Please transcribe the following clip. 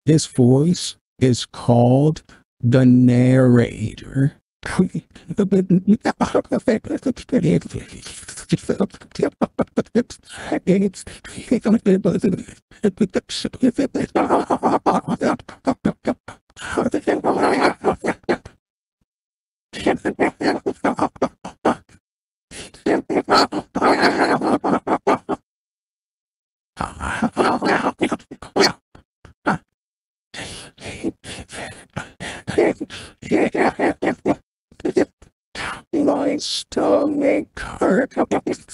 His voice is called the narrator. My stomach hurts.